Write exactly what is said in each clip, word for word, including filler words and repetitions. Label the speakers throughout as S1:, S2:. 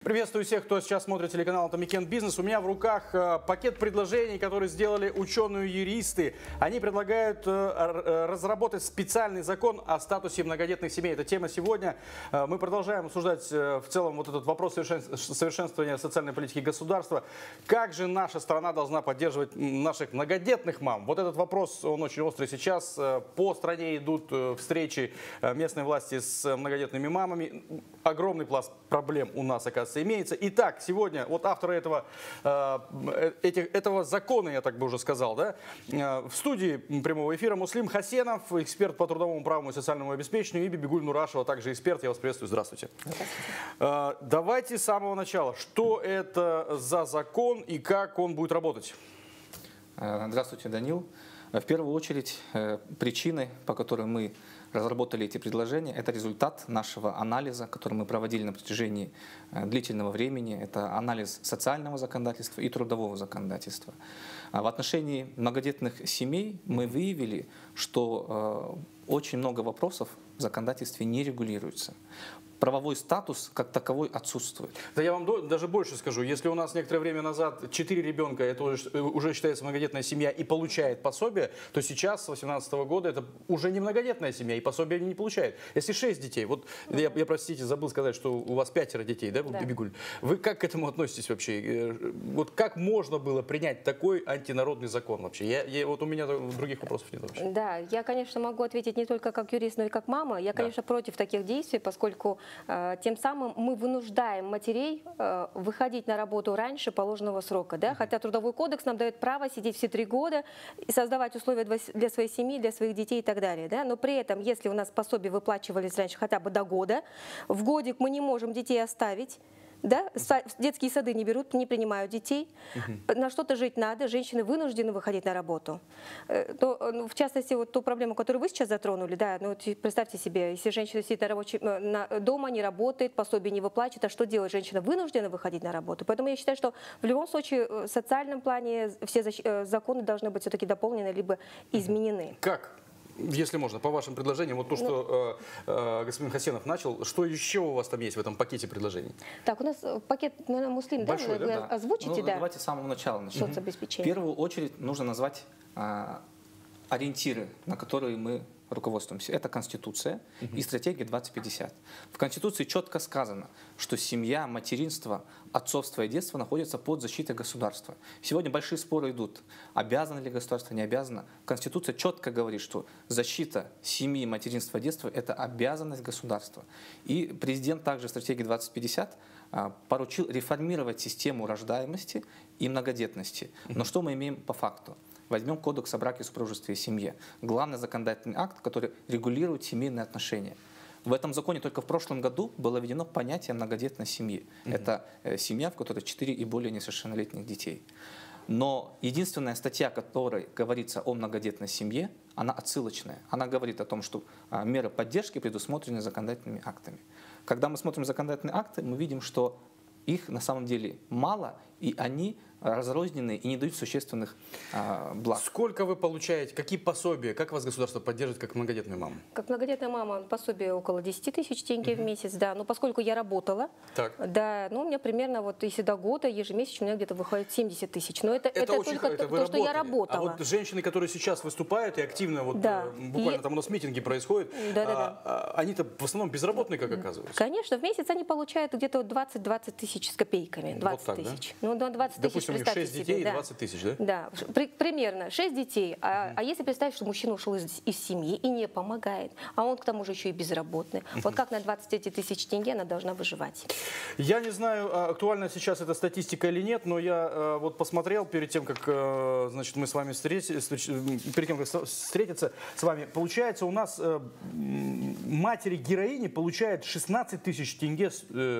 S1: Приветствую всех, кто сейчас смотрит телеканал Атамекен Бизнес. У меня в руках пакет предложений, которые сделали ученые-юристы. Они предлагают разработать специальный закон о статусе многодетных семей. Это тема сегодня. Мы продолжаем обсуждать в целом вот этот вопрос совершенствования социальной политики государства. Как же наша страна должна поддерживать наших многодетных мам? Вот этот вопрос, он очень острый сейчас. По стране идут встречи местной власти с многодетными мамами. Огромный пласт проблем у нас, оказывается, имеется. Итак, сегодня вот авторы этого, э, этих, этого закона, я так бы уже сказал, да, э, в студии прямого эфира Муслим Хасенов, эксперт по трудовому праву и социальному обеспечению, и Бибигуль Нурашева, также эксперт. Я вас приветствую. Здравствуйте. Здравствуйте. Э, давайте с самого начала. Что это за закон и как он будет работать?
S2: Здравствуйте, Данил. В первую очередь, причины, по которой мы разработали эти предложения, это результат нашего анализа, который мы проводили на протяжении длительного времени. Это анализ социального законодательства и трудового законодательства. В отношении многодетных семей мы выявили, что очень много вопросов в законодательстве не регулируется. Правовой статус как таковой отсутствует.
S1: Да я вам даже больше скажу. Если у нас некоторое время назад четыре ребенка, это уже, уже считается многодетная семья и получает пособие, то сейчас, с две тысячи восемнадцатого года, это уже не многодетная семья и пособие они не получают. Если шесть детей, вот я, я, простите, забыл сказать, что у вас пятеро детей, да, да. Бибигуль? Вы как к этому относитесь вообще? Вот как можно было принять такой антинародный закон вообще? Я, я, вот у меня других вопросов нет вообще.
S3: Да, я, конечно, могу ответить не только как юрист, но и как мама. Я, конечно, да. против таких действий, поскольку тем самым мы вынуждаем матерей выходить на работу раньше положенного срока. Да? Хотя Трудовой кодекс нам дает право сидеть все три года и создавать условия для своей семьи, для своих детей и так далее. Да? Но при этом, если у нас пособия выплачивались раньше хотя бы до года, в годик мы не можем детей оставить. Да? Детские сады не берут, не принимают детей. Угу. На что-то жить надо, женщины вынуждены выходить на работу. То, ну, в частности, вот ту проблему, которую вы сейчас затронули, да, ну, вот представьте себе, если женщина сидит на рабочей, на, дома, не работает, пособие не выплачивает, а что делать? Женщина вынуждена выходить на работу. Поэтому я считаю, что в любом случае в социальном плане все законы должны быть все-таки дополнены либо изменены.
S1: Как? Если можно, по вашим предложениям, вот то, что ну, э, э, господин Хасенов начал, что еще у вас там есть в этом пакете предложений?
S3: Так, у нас пакет, наверное, Муслим,
S1: большой,
S3: да? Вы
S1: да?
S3: озвучите,
S2: ну,
S3: да?
S2: Давайте с самого начала начнем.
S3: Соцобеспечение.
S2: В первую очередь нужно назвать э, ориентиры, на которые мы руководствуемся. Это Конституция uh-huh. и стратегия двадцать пятьдесят. В Конституции четко сказано, что семья, материнство, отцовство и детство находятся под защитой государства. Сегодня большие споры идут, обязано ли государство, не обязано. Конституция четко говорит, что защита семьи, материнства, детства – это обязанность государства. И президент также в стратегии двадцать пятьдесят поручил реформировать систему рождаемости и многодетности. Но что мы имеем по факту? Возьмем Кодекс о браке, супружестве и семье. Главный законодательный акт, который регулирует семейные отношения. В этом законе только в прошлом году было введено понятие многодетной семьи. Mm-hmm. Это э, семья, в которой четыре и более несовершеннолетних детей. Но единственная статья, которой говорится о многодетной семье, она отсылочная. Она говорит о том, что а, меры поддержки предусмотрены законодательными актами. Когда мы смотрим законодательные акты, мы видим, что их на самом деле мало, и они разрозненные и не дают существенных а, благ.
S1: Сколько вы получаете? Какие пособия? Как вас государство поддерживает как многодетную маму?
S3: Как многодетная мама пособие около десяти тысяч тенге uh-huh. в месяц, да. Но поскольку я работала, так. да, ну у меня примерно вот если до года ежемесячно у меня где-то выходит семьдесят тысяч. Но это, это, это только это то, что я работала.
S1: А вот женщины, которые сейчас выступают и активно, вот да. буквально и... там у нас митинги происходят, да, да, да. а, они-то в основном безработные, как оказывается.
S3: Конечно, в месяц они получают где-то двадцать-двадцать тысяч с копейками. двадцать вот так, тысяч. Да? Ну, двадцать тысяч.
S1: У них шесть детей и двадцать тысяч, да?
S3: Да, при, примерно шесть детей. А, uh-huh. а если представить, что мужчина ушел из, из семьи и не помогает, а он к тому же еще и безработный, uh-huh. вот как на двадцать тисяч тенге она должна выживать?
S1: Я не знаю, актуальна сейчас эта статистика или нет, но я вот посмотрел перед тем, как значит, мы с вами встретились, перед тем, как встретиться с вами. Получается, у нас матери-героини получают шестнадцать тысяч тенге,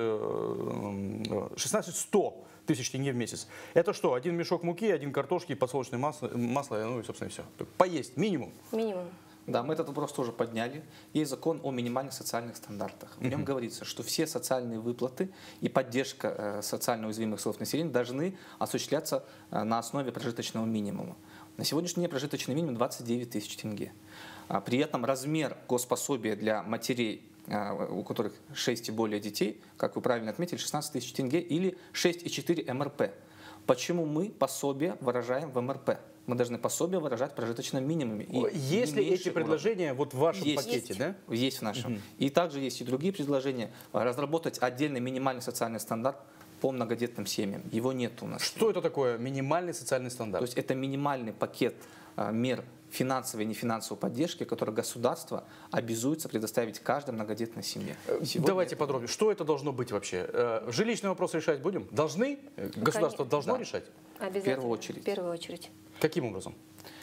S1: шестнадцать сто тысяч тенге в месяц. Это что? Один мешок муки, один картошки, подсолнечное масло, масло, ну и, собственно, все. Поесть минимум.
S3: Минимум.
S2: Да, мы этот вопрос тоже подняли. Есть закон о минимальных социальных стандартах. В нем uh-huh. говорится, что все социальные выплаты и поддержка э, социально уязвимых слоев населения должны осуществляться э, на основе прожиточного минимума. На сегодняшний день прожиточный минимум двадцать девять тысяч тенге. А при этом размер госпособия для матерей у которых шесть и более детей, как вы правильно отметили, шестнадцать тысяч тенге или шесть и четыре эм эр пэ. Почему мы пособие выражаем в эм эр пэ? Мы должны пособие выражать в прожиточном минимуме.
S1: Есть ли эти предложения уровня. Вот в вашем
S2: есть,
S1: пакете, да?
S2: Есть в нашем. Угу. И также есть и другие предложения. Разработать отдельный минимальный социальный стандарт по многодетным семьям. Его нет у нас.
S1: Что это такое минимальный социальный стандарт?
S2: То есть это минимальный пакет мер финансовой и нефинансовой поддержки, которые государство обязуется предоставить каждой многодетной семье. Сегодня
S1: Давайте подробнее. Что это должно быть вообще? Жилищный вопрос решать будем? Должны? Государство должно
S2: да.
S1: решать?
S2: В первую очередь.
S3: В первую очередь.
S1: Каким образом?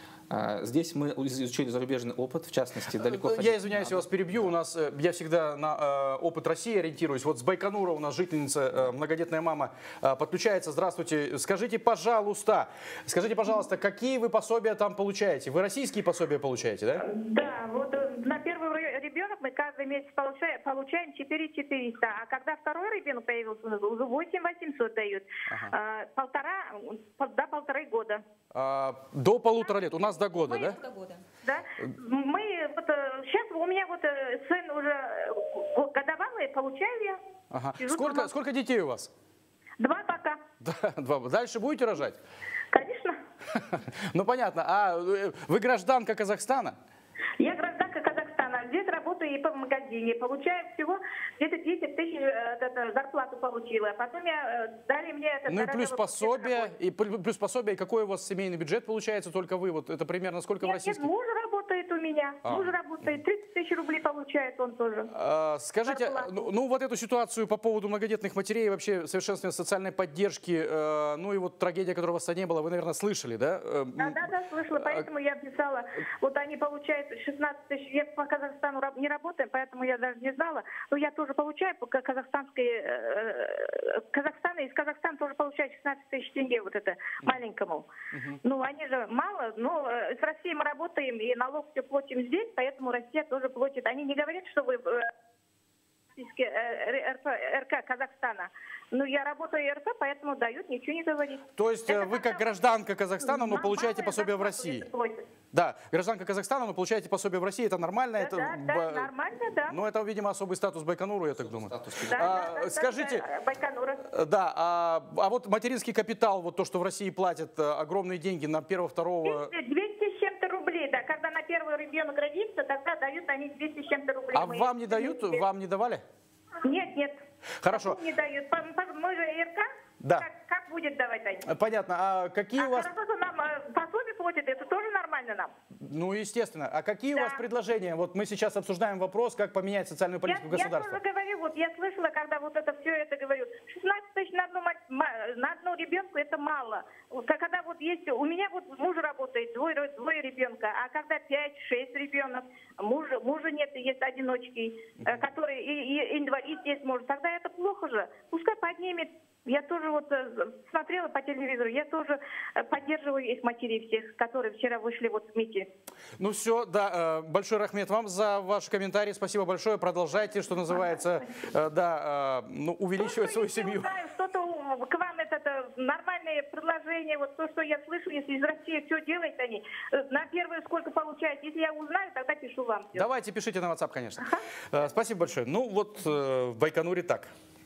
S2: Здесь мы изучили зарубежный опыт, в частности, далеко...
S1: Я извиняюсь, я вас перебью. У нас, я всегда на опыт России ориентируюсь. Вот с Байконура у нас жительница, многодетная мама, подключается. Здравствуйте. Скажите, пожалуйста, скажите, пожалуйста, какие вы пособия там получаете? Вы российские пособия получаете, да?
S4: Да, вот на первый ребенок мы каждый месяц получаем, получаем четыре тысячи четыреста, а когда второй ребенок появился, уже восемь тысяч восемьсот дают. Ага. Полтора, до полторы года.
S1: А, до полутора лет. У нас до года,
S4: мы,
S1: да?
S4: До года. Да. Мы вот сейчас у меня вот сын уже годовалый, получаю я.
S1: Ага. Сколько, сколько детей у вас?
S4: Два пока.
S1: Да, два. Дальше будете рожать?
S4: Конечно.
S1: Ну понятно. А вы гражданка Казахстана?
S4: Я гражданка Казахстана. Здесь работаю и по магазине. Получаю всего где-то десять тысяч это, зарплату получила. Потом я дали мне это.
S1: Ну и плюс пособие, и плюс пособие. И какой у вас семейный бюджет получается? Только вы. Вот это примерно сколько
S4: нет,
S1: в российском?
S4: Нет, муж работает у меня. А. Муж работает. тридцать тысяч рублей получает он тоже.
S1: А, скажите, ну, ну вот эту ситуацию по поводу многодетных матерей, вообще совершенствования социальной поддержки, э, ну и вот трагедия, которой у вас не было, вы, наверное, слышали, да?
S4: Да, да, да, слышала. Поэтому я писала. Вот они получают шестнадцать тысяч. Я по Казахстану не работаю, поэтому я даже не знала. Но я тоже получаю по казахстанской... Э, Казахстана, из Казахстана тоже получают шестнадцать тысяч тенге вот это маленькому. Uh-huh. Ну, они же мало, но с Россией мы работаем и налог все платим здесь, поэтому Россия тоже платит. Они не говорят, что вы... РК Казахстана. Ну, я работаю РК, поэтому дают, ничего не говорит.
S1: То есть это вы как гражданка Казахстана, но получаете пособие в России? Да, гражданка Казахстана, но получаете пособие в России, это нормально?
S4: Да,
S1: это,
S4: да, да, нормально, да.
S1: Ну, это, видимо, особый статус Байконура, я так думаю.
S4: Да,
S1: а,
S4: да, да,
S1: скажите,
S4: да, Байконура.
S1: Да, а, а вот материнский капитал, вот то, что в России платят огромные деньги на первого, второго...
S4: двести с чем-то рублей, да, когда на первый ребенок родится, тогда дают они двести с чем-то рублей.
S1: А вам не дают? Вам не давали?
S4: Нет, нет.
S1: Хорошо.
S4: Не дают. Мы же РК?
S1: Да.
S4: Как, как будет давать они?
S1: Понятно. А какие
S4: а
S1: у вас...
S4: хорошо, что нам пособие платят, это тоже нормально нам?
S1: Ну, естественно. А какие
S4: да.
S1: у вас предложения? Вот мы сейчас обсуждаем вопрос, как поменять социальную политику
S4: я,
S1: государства.
S4: Я тоже говорю, вот я слышала, когда вот это все это говорю, шестнадцать тысяч на одну, на одну ребенку это мало. Когда вот есть, у меня вот муж работает, двое, двое ребенка, а когда пять-шесть ребенок, мужа, мужа нет, есть одиночки, uh-huh. который и, и инвалид есть может, тогда это плохо же. Пускай поднимет. Я тоже вот смотрела по телевизору, я тоже поддерживаю их матерей всех, которые вчера вышли вот в митинг.
S1: Ну все, да, большой рахмет вам за ваш комментарий, спасибо большое, продолжайте, что называется, да, ну, увеличивать свою семью.
S4: Что-то к вам это, это нормальное предложение, вот то, что я слышу, если из России все делают они, на первое сколько получают, если я узнаю, тогда пишу вам. Все.
S1: Давайте, пишите на WhatsApp, конечно. Ага. Спасибо большое. Ну вот в Байконуре так.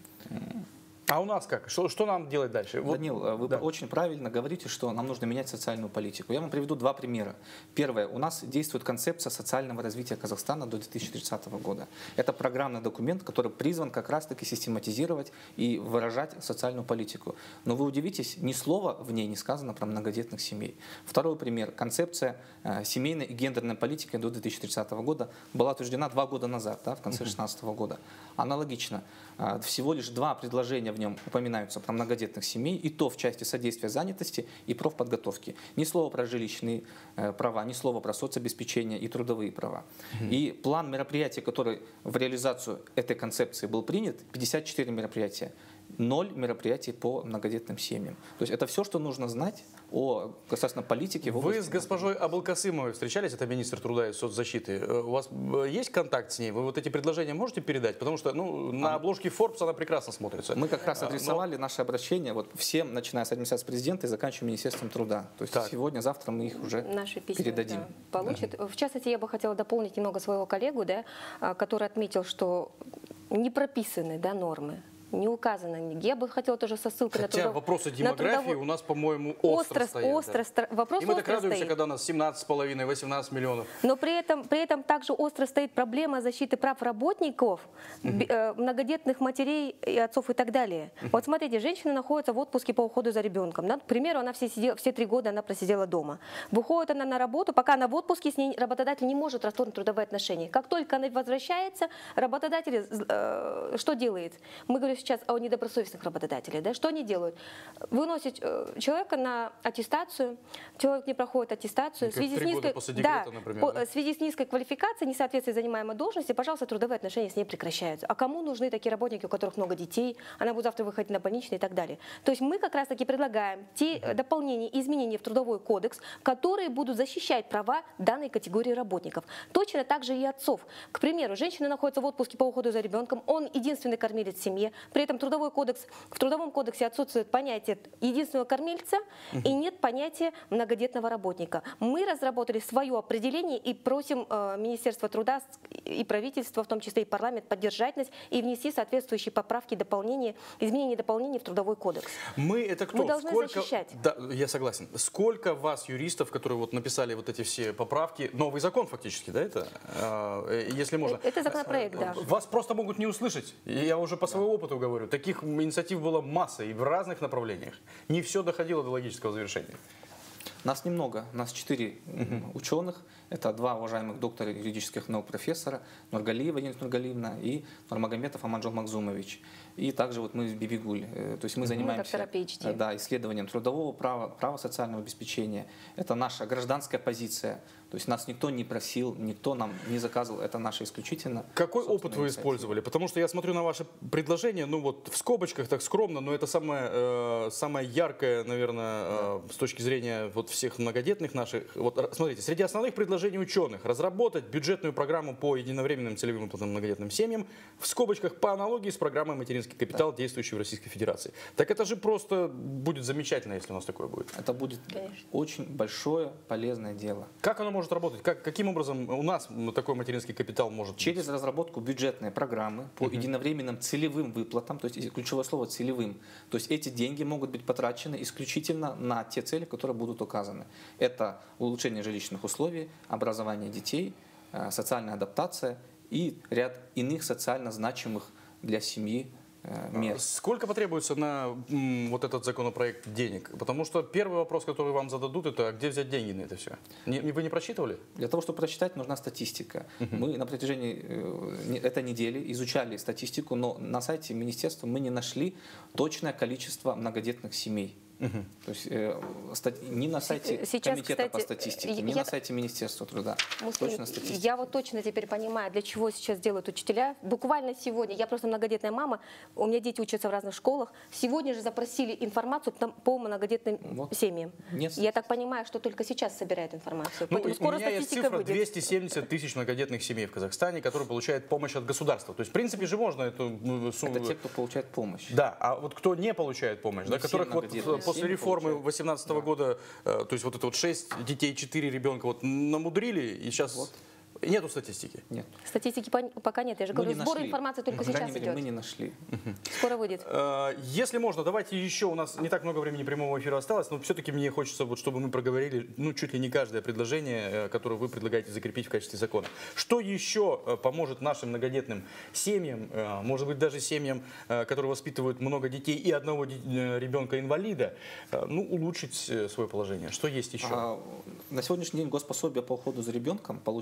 S1: А у нас как? Что, что нам делать дальше?
S2: Данил, вы да. очень правильно говорите, что нам нужно менять социальную политику. Я вам приведу два примера. Первое. У нас действует концепция социального развития Казахстана до две тысячи тридцатого года. Это программный документ, который призван как раз-таки систематизировать и выражать социальную политику. Но вы удивитесь, ни слова в ней не сказано про многодетных семей. Второй пример. Концепция э, семейной и гендерной политики до две тысячи тридцатого года была утверждена два года назад, да, в конце две тысячи шестнадцатого года. Аналогично. Э, всего лишь два предложения в нем упоминаются про многодетных семей, и то в части содействия занятости и профподготовки. Ни слова про жилищные э, права, ни слова про соцобеспечение и трудовые права. Mm-hmm. И план мероприятий, который в реализацию этой концепции был принят, пятьдесят четыре мероприятия. ноль мероприятий по многодетным семьям. То есть это все, что нужно знать о государственной политике. В
S1: Вы с госпожой Абылкасымовой встречались, это министр труда и соцзащиты. У вас есть контакт с ней? Вы вот эти предложения можете передать? Потому что ну, на обложке Forbes она прекрасно смотрится.
S2: Мы как раз адресовали
S1: Но...
S2: наше обращение вот всем, начиная с администрации президента и заканчивая Министерством труда. То есть так. сегодня, завтра мы их уже
S3: Наши письма,
S2: передадим.
S3: Да, получат. Да. В частности, я бы хотела дополнить немного своего коллегу, да, который отметил, что не прописаны, да, нормы. Не указано нигде. Я бы хотела тоже со ссылкой
S1: Хотя
S3: на трудовую...
S1: вопросы демографии трудовую... у нас, по-моему, остро, остро стоят.
S3: Остро,
S1: да.
S3: Вопрос
S1: И мы так радуемся,
S3: стоит.
S1: когда у нас семнадцать с половиной — восемнадцать миллионов.
S3: Но при этом, при этом также остро стоит проблема защиты прав работников, uh-huh. э, многодетных матерей и отцов и так далее. Uh-huh. Вот смотрите, женщина находится в отпуске по уходу за ребенком. Да? К примеру, она все, сидела, все три года она просидела дома. Выходит она на работу, пока она в отпуске, с ней работодатель не может расторгнуть трудовые отношения. Как только она возвращается, работодатель э, что делает? Мы говорим сейчас о недобросовестных работодателей, да, что они делают? Выносят э, человека на аттестацию, человек не проходит аттестацию, в связи, с низкой, декрета, да, например, по, да? в связи с низкой квалификацией, несоответствием занимаемой должности, пожалуйста, трудовые отношения с ней прекращаются. А кому нужны такие работники, у которых много детей, она будет завтра выходить на больничный и так далее? То есть мы как раз-таки предлагаем те uh-huh. дополнения и изменения в Трудовой кодекс, которые будут защищать права данной категории работников. Точно так же и отцов. К примеру, женщина находится в отпуске по уходу за ребенком, он единственный кормилец в семье, при этом Трудовой кодекс В Трудовом кодексе отсутствует понятие единственного кормильца uh-huh. и нет понятия многодетного работника. Мы разработали свое определение и просим э, Министерство труда и правительство, в том числе и парламент, поддержать нас и внести соответствующие поправки, дополнения, изменения и дополнения в Трудовой кодекс.
S1: Мы это кто?
S3: Мы должны
S1: Сколько...
S3: защищать.
S1: Да, я согласен. Сколько вас, юристов, которые вот написали вот эти все поправки, новый закон фактически, да, это, э, если можно?
S3: Это законопроект, да.
S1: Вас просто могут не услышать. Я уже по своему опыту говорю. Таких инициатив была масса и в разных направлениях. Не все доходило до логического завершения.
S2: Нас немного, нас четыре uh-huh. ученых. Это два уважаемых доктора юридических наук профессора, Нургалиева Денис Нургалиевна и Нурмагомедов Аманжол Макзумович. И также вот мы в Бибигуль. То есть мы занимаемся
S3: мы
S2: да, исследованием трудового права, права социального обеспечения. Это наша гражданская позиция. То есть нас никто не просил, никто нам не заказывал. Это наше исключительно.
S1: Какой опыт вы использовали? Потому что я смотрю на ваше предложение, ну вот в скобочках так скромно, но это самое, э, самое яркое, наверное, э, с точки зрения вот всех многодетных наших. Вот смотрите, среди основных предложений ученых: разработать бюджетную программу по единовременным целевым выплатам многодетным семьям, в скобочках по аналогии с программой «Материнский капитал», да. действующей в Российской Федерации. Так это же просто будет замечательно, если у нас такое будет.
S2: Это будет Конечно. Очень большое, полезное дело.
S1: Как оно может работать? Как, каким образом у нас такой материнский капитал может быть?
S2: Через разработку бюджетной программы по uh-huh. единовременным целевым выплатам, то есть ключевое слово целевым. То есть эти деньги могут быть потрачены исключительно на те цели, которые будут указаны. Это улучшение жилищных условий, образование детей, социальная адаптация и ряд иных социально значимых для семьи мер.
S1: Сколько потребуется на м, вот этот законопроект денег? Потому что первый вопрос, который вам зададут, это где взять деньги на это все? Не, вы не просчитывали?
S2: Для того, чтобы просчитать, нужна статистика. Uh-huh. Мы на протяжении э, этой недели изучали статистику, но на сайте министерства мы не нашли точное количество многодетных семей. Угу. То есть э, стати... ни на сайте
S3: Сейчас,
S2: комитета
S3: кстати,
S2: по статистике,
S3: я...
S2: ни на сайте Министерства труда.
S3: Муслим,
S2: точно статистика.
S3: Я вот точно теперь понимаю, для чего сейчас делают учителя. Буквально сегодня, я просто многодетная мама, у меня дети учатся в разных школах, сегодня же запросили информацию по многодетным вот. семьям. Нет. Я так понимаю, что только сейчас собирают информацию.
S1: Ну,
S3: Поэтому скоро
S1: у меня есть цифра
S3: выйдет.
S1: двести семьдесят тысяч многодетных семей в Казахстане, которые получают помощь от государства. То есть, в принципе же можно эту...
S2: Это те, кто получает помощь.
S1: Да, а вот кто не получает помощь,
S2: не
S1: да, которых вот после реформы две тысячи восемнадцатого да. года, то есть вот это вот шесть детей, четыре ребенка вот намудрили, и сейчас вот. Нету статистики?
S2: Нет.
S3: Статистики пока нет, я же говорю, сбор информации только сейчас
S2: мере,
S3: идет.
S2: Мы не нашли.
S3: Скоро выйдет.
S1: Если можно, давайте еще, у нас не так много времени прямого эфира осталось, но все-таки мне хочется, вот, чтобы мы проговорили, ну, чуть ли не каждое предложение, которое вы предлагаете закрепить в качестве закона. Что еще поможет нашим многодетным семьям, может быть, даже семьям, которые воспитывают много детей и одного ребенка-инвалида, ну, улучшить свое положение? Что есть еще?
S2: А, на сегодняшний день госпособие по уходу за ребенком получают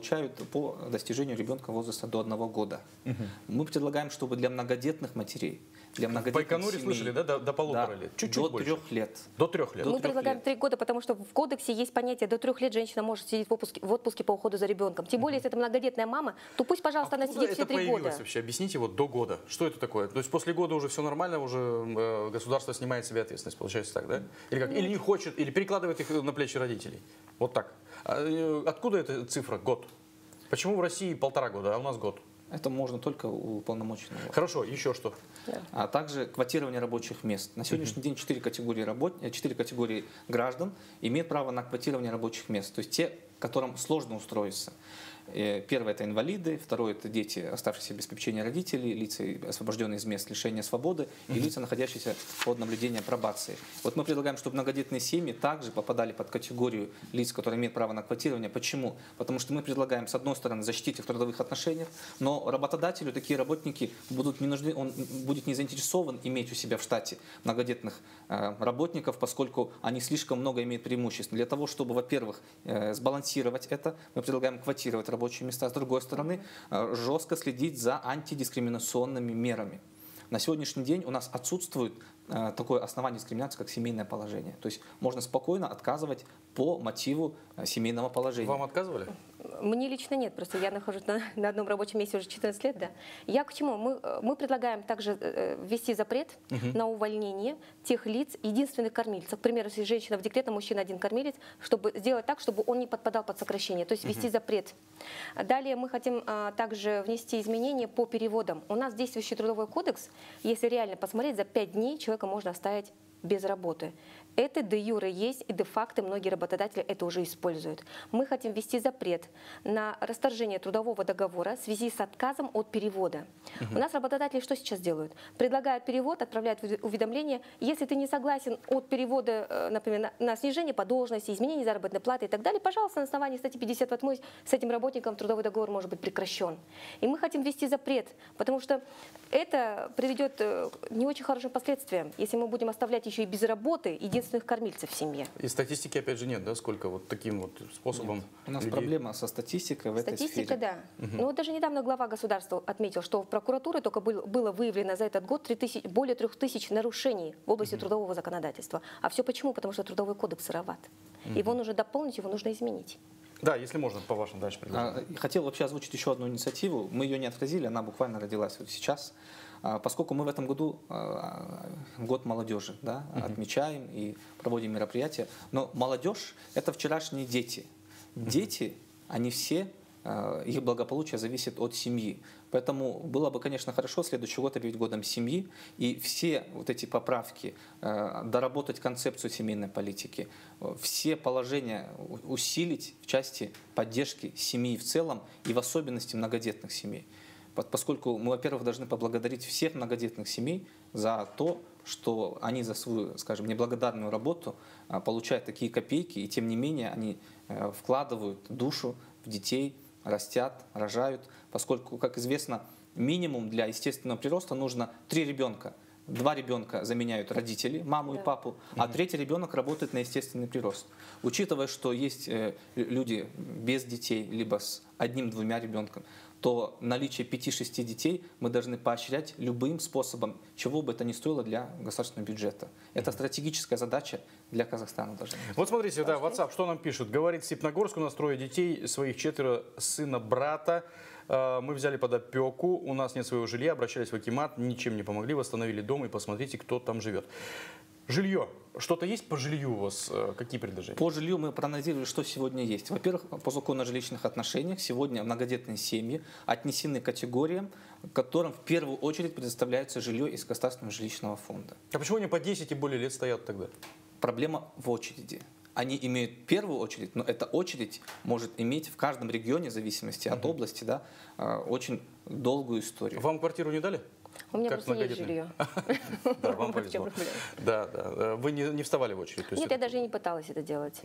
S2: по достижению ребенка возраста до одного года. Угу. Мы предлагаем, чтобы для многодетных матерей, для многодетных
S1: По Байконуре
S2: семей,
S1: слышали, да, до, до полутора
S2: да,
S1: лет? Чуть-чуть
S2: до
S1: больше.
S2: трех лет.
S1: До трех лет.
S3: Мы
S2: До трех
S3: предлагаем
S2: лет.
S3: три года, потому что в кодексе есть понятие, до трех лет женщина может сидеть в отпуске, в отпуске по уходу за ребенком. Тем более, если это многодетная мама, то пусть, пожалуйста, она
S1: Откуда
S3: сидит
S1: это
S3: все три
S1: появилось
S3: года.
S1: вообще? Объясните вот до года. Что это такое? То есть после года уже все нормально, уже э, государство снимает с себя ответственность, получается так, да? Или как? Или не хочет, или перекладывает их на плечи родителей. Вот так. А, э, откуда эта цифра год? Почему в России полтора года, а у нас год?
S2: Это можно только у уполномоченного.
S1: Хорошо, еще что?
S3: Да.
S2: А также квотирование рабочих мест. На сегодняшний день четыре категории, работ... четыре категории граждан имеют право на квотирование рабочих мест. То есть те, которым сложно устроиться. Первое – это инвалиды, второе – это дети, оставшиеся без попечения родителей, лица, освобожденные из мест лишения свободы, и лица, находящиеся под наблюдением пробации. Вот мы предлагаем, чтобы многодетные семьи также попадали под категорию лиц, которые имеют право на квотирование. Почему? Потому что мы предлагаем, с одной стороны, защитить их в трудовых отношениях, но работодателю такие работники будут не нужны, он будет не заинтересован иметь у себя в штате многодетных э, работников, поскольку они слишком много имеют преимуществ. Для того, чтобы, во-первых, э, сбалансировать это, мы предлагаем квотировать работников, рабочие места, с другой стороны, жестко следить за антидискриминационными мерами. На сегодняшний день у нас отсутствует такое основание дискриминации, как семейное положение. То есть можно спокойно отказывать по мотиву семейного положения.
S1: Вам отказывали?
S3: Мне лично нет, просто я нахожусь на, на одном рабочем месте уже четырнадцать лет, да. Я к чему? Мы, мы предлагаем также ввести запрет uh-huh. на увольнение тех лиц, единственных кормильцев. К примеру, если женщина в декретном, мужчина один кормилец, чтобы сделать так, чтобы он не подпадал под сокращение, то есть ввести uh-huh. запрет. Далее мы хотим а, также внести изменения по переводам. У нас действующий трудовой кодекс, если реально посмотреть, за пять дней человека можно оставить без работы. Это де юре есть, и де-факто многие работодатели это уже используют. Мы хотим ввести запрет на расторжение трудового договора в связи с отказом от перевода. Угу. У нас работодатели что сейчас делают? Предлагают перевод, отправляют уведомление. Если ты не согласен от перевода, например, на, на снижение по должности, изменение заработной платы и так далее, пожалуйста, на основании статьи пятьдесят восемь с этим работником трудовой договор может быть прекращен. И мы хотим ввести запрет, потому что это приведет к не очень хорошим последствиям, если мы будем оставлять еще и без работы единственных кормильцев в семье.
S1: И статистики, опять же, нет, да, сколько вот таким вот способом?
S2: Нет. У нас
S1: людей... проблема
S2: со статистикой в
S3: Статистика,
S2: этой сфере.
S3: да. Угу. Ну вот даже недавно глава государства отметил, что в прокуратуре только был, было выявлено за этот год три тысячи, более трех тысяч нарушений в области угу. трудового законодательства. А все почему? Потому что трудовой кодекс сыроват. Угу. Его нужно дополнить, его нужно изменить.
S1: Да, если можно, по вашим дальше предложениям.
S2: Хотел вообще озвучить еще одну инициативу. Мы ее не отразили, она буквально родилась вот сейчас. Поскольку мы в этом году год молодежи, да, uh-huh. отмечаем и проводим мероприятия, но молодежь – это вчерашние дети. Uh-huh. Дети, они все, их благополучие зависит от семьи. Поэтому было бы, конечно, хорошо следующий год объявить годом семьи и все вот эти поправки, доработать концепцию семейной политики, все положения усилить в части поддержки семьи в целом и в особенности многодетных семей. Поскольку мы, во-первых, должны поблагодарить всех многодетных семей за то, что они за свою, скажем, неблагодарную работу получают такие копейки, и тем не менее они вкладывают душу в детей, растят, рожают, поскольку, как известно, минимум для естественного прироста нужно три ребенка. Два ребенка заменяют родители, маму да. и папу, а угу. третий ребенок работает на естественный прирост. Учитывая, что есть люди без детей, либо с одним-двумя ребенками, то наличие пяти-шести детей мы должны поощрять любым способом, чего бы это ни стоило для государственного бюджета. Это стратегическая задача для Казахстана должна быть.
S1: Вот смотрите, да, WhatsApp, что нам пишут. Говорит, Степногорск, у нас трое детей, своих четверо, сына, брата. Мы взяли под опеку, у нас нет своего жилья, обращались в акимат, ничем не помогли, восстановили дом, и посмотрите, кто там живет. Жилье. Что-то есть по жилью у вас? Какие предложения?
S2: По жилью мы проанализировали, что сегодня есть. Во-первых, по закону о жилищных отношениях сегодня многодетные семьи отнесены к категориям, которым в первую очередь предоставляется жилье из государственного жилищного фонда.
S1: А почему они по десять и более лет стоят тогда?
S2: Проблема в очереди. Они имеют первую очередь, но эта очередь может иметь в каждом регионе, в зависимости от uh-huh. области, да, очень долгую историю.
S1: Вам квартиру не дали?
S3: У меня просто нет жилья.
S1: Да, вам повезло. Да, да. Вы не вставали в очередь?
S3: Нет, я даже не пыталась это делать.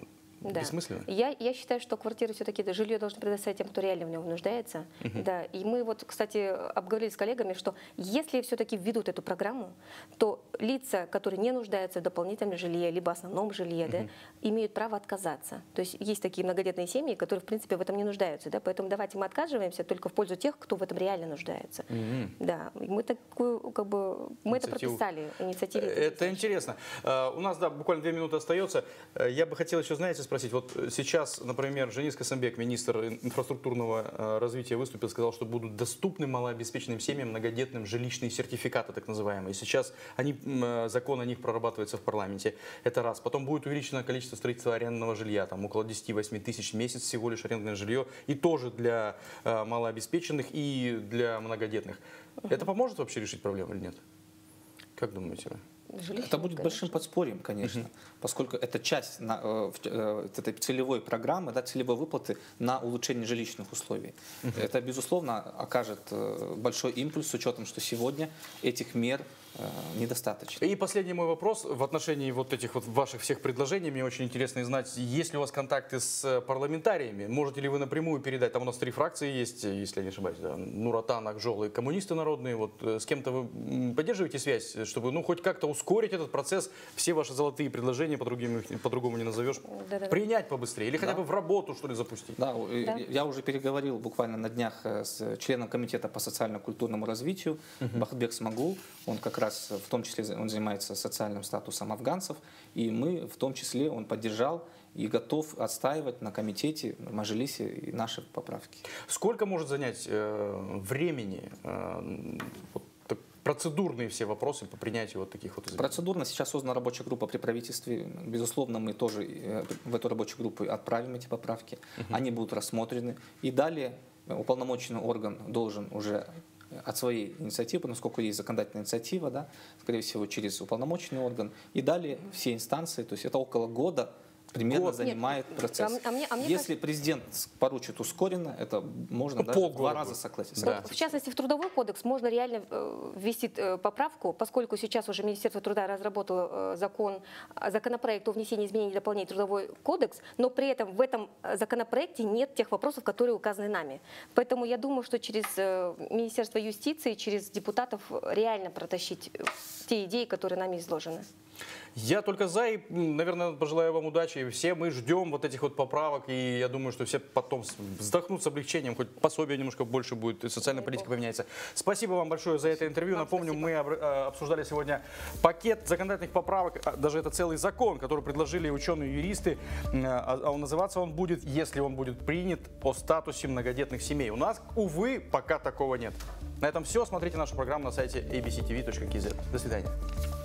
S3: Да.
S1: бессмысленно?
S3: Я, я считаю, что квартиры все-таки жилье должны предоставить тем, кто реально в нем нуждается. Uh-huh. Да. И мы вот, кстати, обговорили с коллегами, что если все-таки введут эту программу, то лица, которые не нуждаются в дополнительном жилье, либо основном жилье, uh-huh. да, имеют право отказаться. То есть есть такие многодетные семьи, которые, в принципе, в этом не нуждаются. Да? Поэтому давайте мы отказываемся только в пользу тех, кто в этом реально нуждается. Uh-huh. Да. И мы такую, как бы, мы это прописали, инициативу.
S1: Это интересно. У нас, да, буквально две минуты остается. Я бы хотел еще, знаете, спросить. Вот сейчас, например, Женис Касымбек, министр инфраструктурного развития, выступил, сказал, что будут доступны малообеспеченным семьям многодетным жилищные сертификаты, так называемые. Сейчас они, закон о них прорабатывается в парламенте. Это раз. Потом будет увеличено количество строительства арендного жилья. Там около десяти-восьми тысяч в месяц всего лишь арендное жилье. И тоже для малообеспеченных и для многодетных. Это поможет вообще решить проблему или нет? Как думаете вы?
S3: Жилищный,
S2: это будет
S3: конечно.
S2: большим подспорьем, конечно, uh-huh. поскольку это часть на, э, э, этой целевой программы, да, целевой выплаты на улучшение жилищных условий. Uh-huh. Это, безусловно, окажет э, большой импульс с учетом, что сегодня этих мер э, недостаточно.
S1: И последний мой вопрос в отношении вот этих вот ваших всех предложений. Мне очень интересно знать, есть ли у вас контакты с парламентариями? Можете ли вы напрямую передать? Там у нас три фракции есть, если я не ошибаюсь. Да? Нуротан, Акжол и коммунисты народные. Вот с кем-то вы поддерживаете связь, чтобы ну, хоть как-то ускорить этот процесс, все ваши золотые предложения, по-другому, по-другому не назовешь, да-да-да. принять побыстрее или да. хотя бы в работу, что ли, запустить?
S2: Да, да, я уже переговорил буквально на днях с членом комитета по социально-культурному развитию uh-huh. Бахытбек Смагул. Он как раз, в том числе, он занимается социальным статусом афганцев, и мы, в том числе, он поддержал и готов отстаивать на комитете, на Мажилисе и наши поправки.
S1: Сколько может занять э, времени э, вот, процедурные все вопросы по принятию вот таких вот изменений?
S2: Процедурно сейчас создана рабочая группа при правительстве. Безусловно, мы тоже в эту рабочую группу отправим эти поправки. Uh-huh. Они будут рассмотрены. И далее уполномоченный орган должен уже от своей инициативы, насколько есть законодательная инициатива, да, скорее всего, через уполномоченный орган. И далее все инстанции, то есть это около года, примерно Год. занимает Нет. процесс. А мне, а мне Если кажется... президент поручит ускоренно, это можно ну, даже в два раза согласиться.
S3: Да. В частности, в Трудовой кодекс можно реально ввести поправку, поскольку сейчас уже Министерство труда разработало закон, законопроект о внесении изменений и дополнений в Трудовой кодекс, но при этом в этом законопроекте нет тех вопросов, которые указаны нами. Поэтому я думаю, что через Министерство юстиции, через депутатов реально протащить те идеи, которые нами изложены.
S1: Я только за и, наверное, пожелаю вам удачи. Все мы ждем вот этих вот поправок, и я думаю, что все потом вздохнут с облегчением, хоть пособие немножко больше будет, и социальная политика поменяется. Спасибо вам большое за это интервью. Напомню, мы обсуждали сегодня пакет законодательных поправок, даже это целый закон, который предложили ученые-юристы, а называться он будет, если он будет принят, о статусе многодетных семей. У нас, увы, пока такого нет. На этом все. Смотрите нашу программу на сайте эй би си ти ви точка кей зет. До свидания.